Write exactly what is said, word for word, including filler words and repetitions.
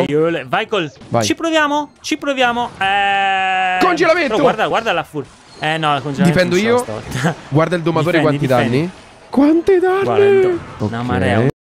Vai, ole. Vai col... Vai. Ci proviamo? Ci proviamo. Eh... Congelamento! Però guarda, guarda la furia. Eh no, il congelamento. Difendo io. stavolta. Guarda il domatore Difendi, quanti difendi. danni. Quanti danni? Guarda, una Ok. marea.